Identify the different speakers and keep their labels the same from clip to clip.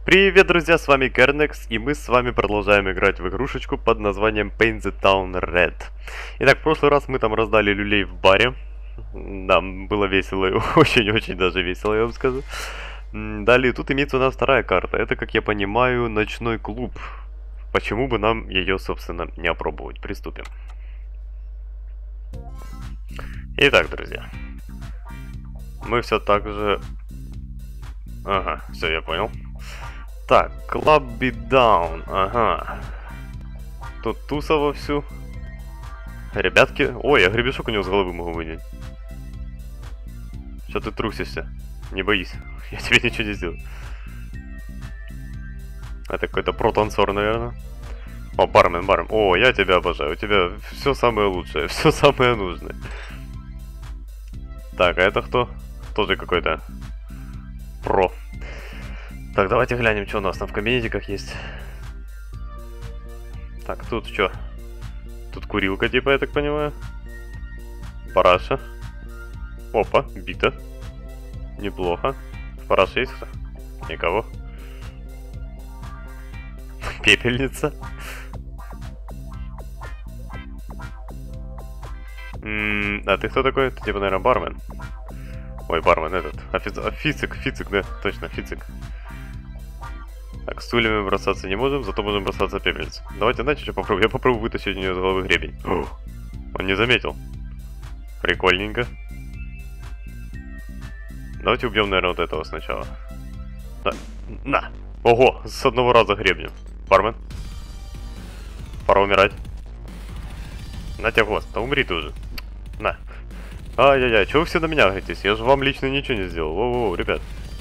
Speaker 1: Привет, друзья, с вами Кернекс, и мы с вами продолжаем играть в игрушечку под названием Paint the Town Red. Итак, в прошлый раз мы там раздали люлей в баре. Да, было весело, очень-очень даже весело, я вам скажу. Далее, тут имеется у нас вторая карта. Это, как я понимаю, ночной клуб. Почему бы нам ее, собственно, не опробовать? Приступим. Итак, друзья. Мы все так же... Ага, все, я понял. Так, Club Beat Down, ага. Тут туса вовсю. Ребятки... Ой, я гребешок у него с головы могу вынять. Что ты трусишься? Не боись, я тебе ничего не сделаю. Это какой-то про-танцор, наверное. О, бармен. О, я тебя обожаю, у тебя все самое лучшее, все самое нужное. Так, а это кто? Тоже какой-то про. Так, давайте глянем, что у нас там в кабинетиках есть. Так, тут что? Тут курилка, типа, я так понимаю. Параша. Опа, бита. Неплохо. В параше есть кто? Никого. Пепельница. А ты кто такой? Ты типа, наверное, бармен. Ой, бармен этот. Фицик, да, точно, фицик. Так, стульями бросаться не можем, зато можем бросаться пепельницей. Давайте, знаете, что попробую? Я попробую вытащить у нее с головы гребень. Он не заметил. Прикольненько. Давайте убьем, наверное, вот этого сначала. Да. На! Ого, с одного раза гребнем. Бармен. Пора умирать. На тебя хвост, да умри ты уже. На. Ай-яй-яй, чего вы все на меня гнетесь? Я же вам лично ничего не сделал. Воу-воу, ребят.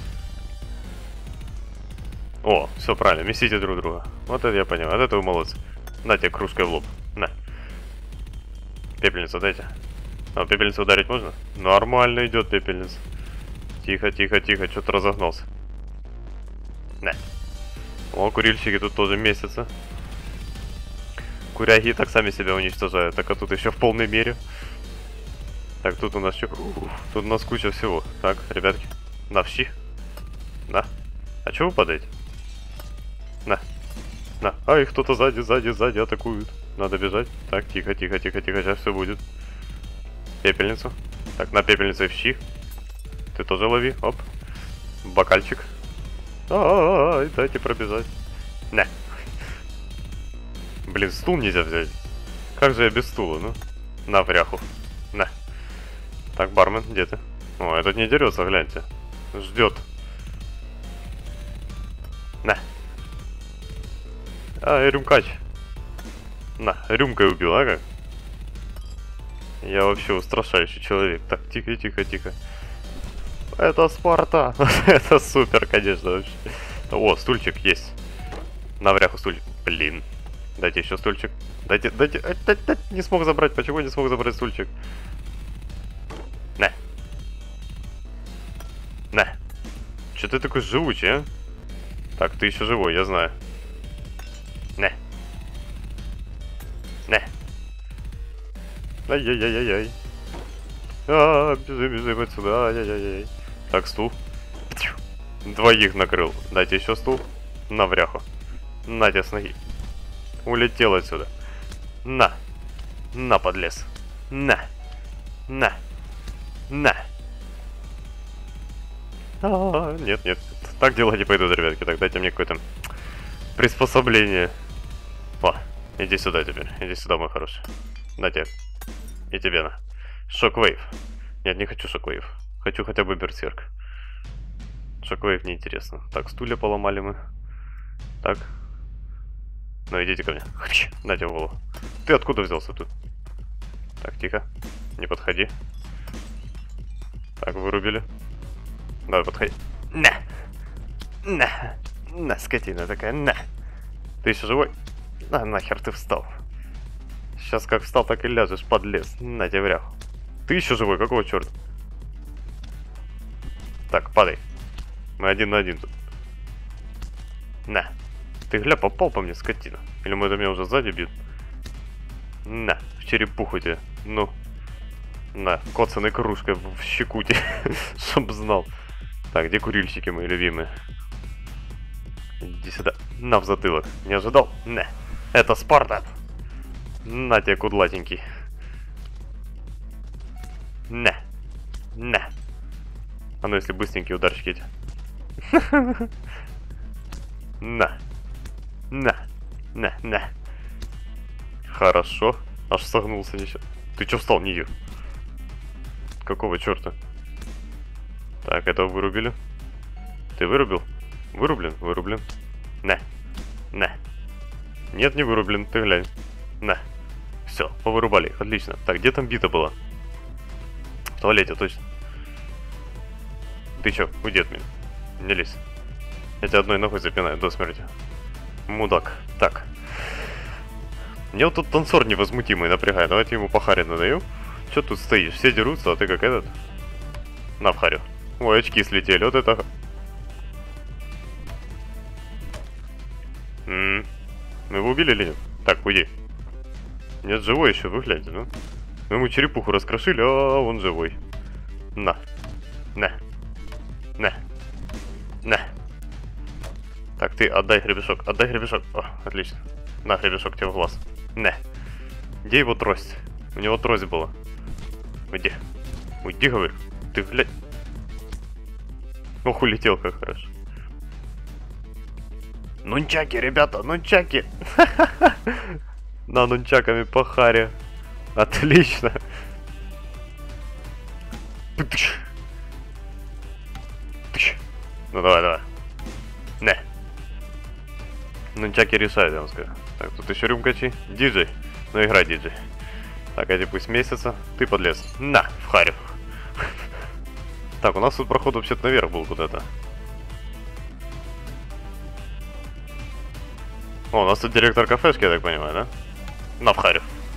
Speaker 1: О, все правильно, месите друг друга. Вот это я понял, вот это вы молодцы. На тебе кружкой в лоб. На. Пепельницу дайте. А, пепельницу ударить можно? Нормально идет пепельница. Тихо, тихо, тихо, что-то разогнался. На. О, курильщики тут тоже месяца. Куряги и так сами себя уничтожают, так а тут еще в полной мере. Так, тут у нас что? Тут у нас куча всего. Так, ребятки, навщи. На. А чего вы падаете? На. На. А, их кто-то сзади атакуют. Надо бежать. Так, тихо, тихо, тихо, тихо, сейчас все будет. Пепельницу. Так, на пепельницу и в щи. Ты тоже лови. Оп. Бокальчик. Дайте пробежать. На. Блин, стул нельзя взять. Как же я без стула, ну? На, вряху. На. Так, бармен, где ты? О, этот не дерется, гляньте. Ждет. На. Рюмкач. На, рюмкой убил, а как? Я вообще устрашающий человек. Так, тихо, тихо, тихо. Это Спарта. Это супер, конечно, вообще. О, стульчик есть. На вряху стульчик. Блин. Дайте еще стульчик. Дайте. Не смог забрать. Почему не смог забрать стульчик? На. На. Че ты такой живучий, а? Так, ты еще живой, я знаю. На. На. Ай-яй-яй-яй-яй. Бежим отсюда. Ай-яй-яй-яй. Так, стул. Двоих накрыл. Дайте еще стул. На вряху. На тебе с ноги. Улетел отсюда. На. На, подлез. На. На. На. Нет, нет. Так дела не пойдут, ребятки. Так, дайте мне какое-то приспособление. О, иди сюда теперь. Иди сюда, мой хороший. На тебе. И тебе на. Шоквейв. Нет, не хочу шоквейв. Хочу хотя бы берсерк. Шоквейв неинтересно. Так, стулья поломали мы. Так. Ну идите ко мне. На тебе в голову. Ты откуда взялся тут? Так, тихо. Не подходи. Так, вырубили. Давай, подходи. На! На! На, скотина такая, на! Ты еще живой? На, нахер ты встал. Сейчас как встал, так и ляжешь, подлез. На тебе вряху. Ты еще живой, какого черта? Так, падай. Мы один на один тут. На. Ты, гля, попал по мне, скотина. Или мы это меня уже сзади бьют? На, в черепуху тебе. Ну. На, коцаной кружкой в щекуте. Чтоб знал. Так, где курильщики мои любимые? Иди сюда. На в затылок. Не ожидал? Не. Это Спарта. На тебе, кудлатенький. Не. Не. А ну если быстренькие ударчики эти. На. На. На. На. Хорошо. Аж согнулся ничего. Ты чё встал, Нигер? Какого черта? Так, этого вырубили. Ты вырубил? Вырублен? Вырублен. На. На. Нет, не вырублен, ты глянь. На. Все, повырубали их, отлично. Так, где там бита была? В туалете, точно. Ты чё, уйди от меня. Не лезь. Я тебя одной ногой запинаю до смерти. Мудак. Так. Мне вот тут танцор невозмутимый напрягает. Давайте ему по харе надаю. Чё тут стоишь? Все дерутся, а ты как этот? На в харю. Ой, очки слетели, вот это... Мы его убили или нет? Так, уйди. Нет, живой еще, вы гляньте, ну. Мы ему черепуху раскрошили, а он живой. На. На. На. На. Так, ты отдай гребешок, отдай гребешок. О, отлично. На, гребешок тебе в глаз. На. Где его трость? У него трость была. Уйди. Уйди, говорю. Ты глянь. Ох, улетел как хорошо. Нунчаки, ребята, нунчаки. На нунчаками по харе. Отлично. Ну давай, давай. Не. Нунчаки решают, я вам скажу. Так, тут еще рюмкачи. Диджей. Ну играй, диджей. Так, эти пусть месяца. Ты подлез. На, в харю. Так, у нас тут проход вообще-то наверх был куда-то. О, у нас тут директор кафешки, я так понимаю, да? На в харю.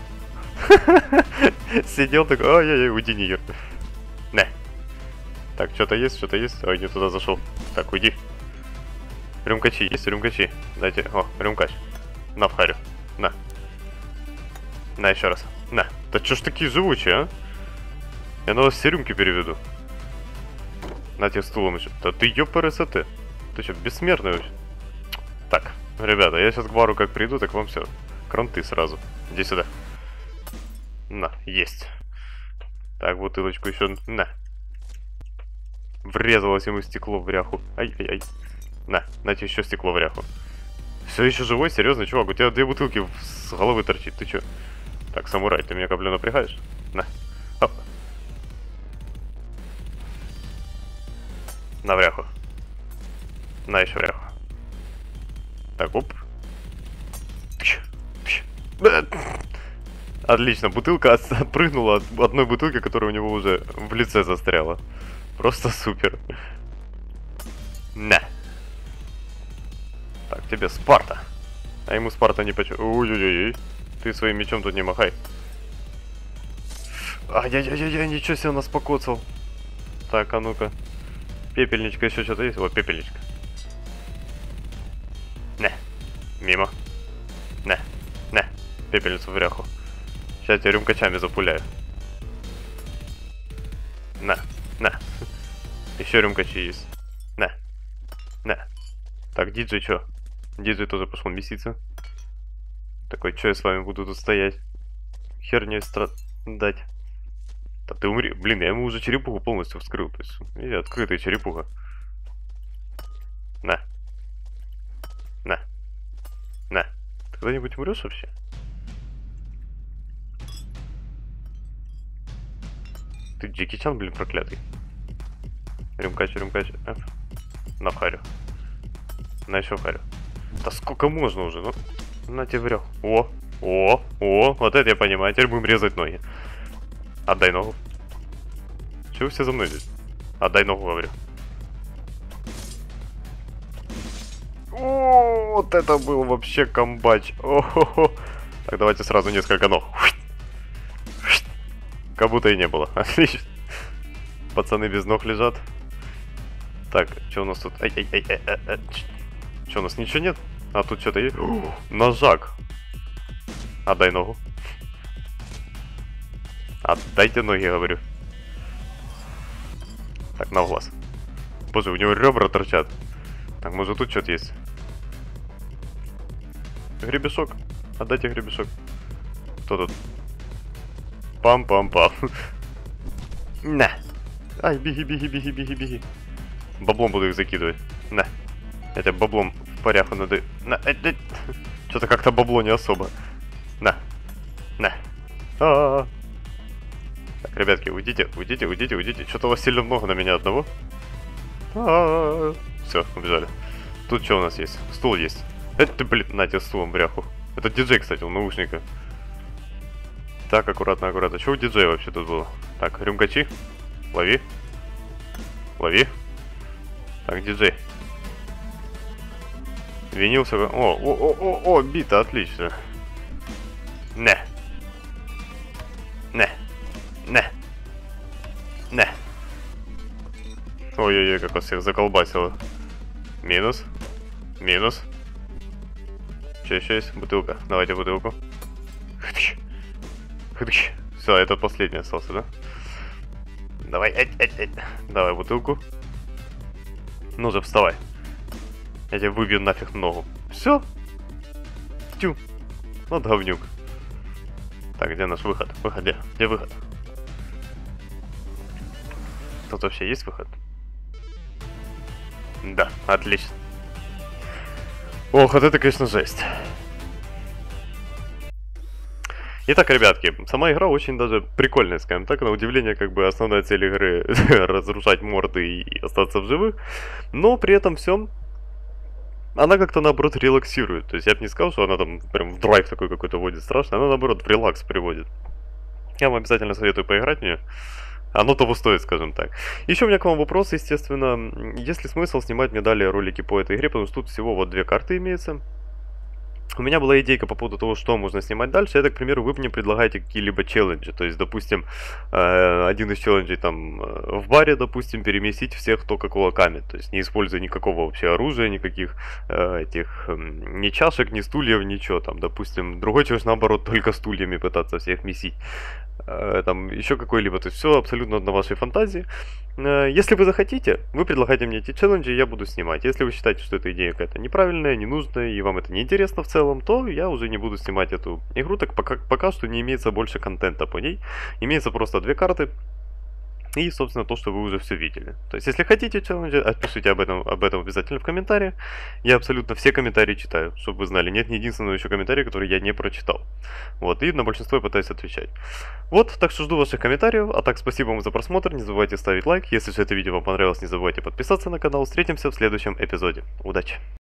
Speaker 1: Сидел такой, ой-ой-ой, уйди, Нигер. Не. Так, что-то есть, что-то есть. Ой, не туда зашел. Так, уйди. Рюмкачи, есть рюмкачи. Дайте, о, рюмкач. На в харю. На. На еще раз. На. Да чё ж такие живучие, а? Я на вас все рюмки переведу. На тебе стулом еще. Да ты ёпарасоте. Ты что, бессмертный вообще? Так, ребята, я сейчас к бару как приду, так вам все. Кранты сразу. Иди сюда. На, есть. Так, бутылочку еще. На. Врезалось ему стекло в ряху. Ай-ай-ай. На тебе еще стекло в ряху. Все еще живой, серьезно, чувак, у тебя 2 бутылки с головы торчит. Ты че? Так, самурай, ты меня каплю напрягаешь? На. Оп. На вряху. На еще вряху. Так, оп. Отлично, бутылка отпрыгнула от одной бутылки, которая у него уже в лице застряла. Просто супер. На. Так, тебе Спарта. А ему Спарта не почему. Ой-ой-ой. Ты своим мечом тут не махай. Ай-яй-яй-яй, ничего себе нас покоцал. Так, а ну-ка. Пепельничка еще что-то есть? Вот, пепельничка. Не. Мимо. Не. Не. Пепельницу в ряху. Сейчас я рюмкачами запуляю. На. На. Еще рюмкачи есть. На. На. Так, диджей что? Диджей тоже пошел меситься. Такой, что я с вами буду тут стоять? Херню страдать. Да ты умри. Блин, я ему уже черепуху полностью вскрыл. То есть, видите, открытая черепуха. На. На. На. Ты когда-нибудь умрешь вообще? Ты Джеки Чан, блин, проклятый. Рюмкач, рюмкач. Оп. На в харю. На еще в харю. Да сколько можно уже, ну? На тебе врёх. О, вот это я понимаю. Теперь будем резать ноги. Отдай ногу. Чего все за мной здесь? Отдай ногу, говорю. О, вот это был вообще комбач. О-хо-хо. Так, давайте сразу несколько ног. Как будто и не было. Отлично. Пацаны без ног лежат. Так, что у нас тут? Ай-ай-ай-ай-ай. Что у нас? Ничего нет? А тут что-то есть? Ножак. Отдай ногу. Отдайте ноги, говорю. Так, на глаз. Боже, у него ребра торчат. Так, может тут что-то есть? Гребешок. Отдайте гребешок. Кто тут? Пам-пам-пам. На. Ай, беги, беги, беги, беги, беги. Баблом буду их закидывать. На. Я тебя баблом в паряху надо... На. Что-то как-то бабло не особо. На. На. А-а-а. Так, ребятки, уйдите, уйдите, уйдите, уйдите. Что-то у вас сильно много на меня одного. Все, убежали. Тут что у нас есть? Стул есть. Это, блин, на тебе стулом бряху. Это диджей, кстати, он наушника. Так, аккуратно, аккуратно. Что у диджея вообще тут было? Так, рюмкачи. Лови. Лови. Так, диджей. Винился. О, бита, отлично. Не. Не. Не. Не. Ой-ой-ой, как вас всех заколбасило. Минус. Минус. Что еще есть? Бутылка. Давайте бутылку. Все, это последний остался, да? Давай, давай бутылку. Ну же, вставай. Я тебе выбью нафиг ногу. Все. Тю. Вот говнюк. Так, где наш выход? Выход где? Где выход? Тут вообще есть выход? Да, отлично. Ох, вот это, конечно, жесть. Итак, ребятки, сама игра очень даже прикольная, скажем так. На удивление, как бы основная цель игры разрушать морды и остаться в живых. Но при этом всем она как-то наоборот релаксирует. То есть я бы не сказал, что она там прям в драйв такой какой-то вводит страшно. Она наоборот в релакс приводит. Я вам обязательно советую поиграть в нее. Оно того стоит, скажем так. Еще у меня к вам вопрос, естественно. Есть ли смысл снимать мне далее ролики по этой игре? Потому что тут всего вот 2 карты имеется. У меня была идейка по поводу того, что можно снимать дальше. Это, к примеру, вы мне предлагаете какие-либо челленджи. То есть, допустим, один из челленджей там в баре, допустим, переместить всех только кулаками. То есть, не используя никакого вообще оружия, никаких этих ни чашек, ни стульев, ничего. Там, допустим, другой челлендж, наоборот, только стульями пытаться всех месить. Там еще какой-либо, то есть все абсолютно на вашей фантазии. Если вы захотите, вы предлагаете мне эти челленджи, я буду снимать. Если вы считаете, что эта идея какая-то неправильная, ненужная, и вам это не интересно в целом, то я уже не буду снимать эту игру, так пока что не имеется больше контента по ней. Имеется просто 2 карты. И, собственно, то, что вы уже все видели. То есть, если хотите челленджи, отпишите об этом обязательно в комментариях. Я абсолютно все комментарии читаю, чтобы вы знали. Нет ни единственного еще комментария, который я не прочитал. Вот, и на большинство я пытаюсь отвечать. Вот, так что жду ваших комментариев. А так, спасибо вам за просмотр. Не забывайте ставить лайк. Если же это видео вам понравилось, не забывайте подписаться на канал. Встретимся в следующем эпизоде. Удачи!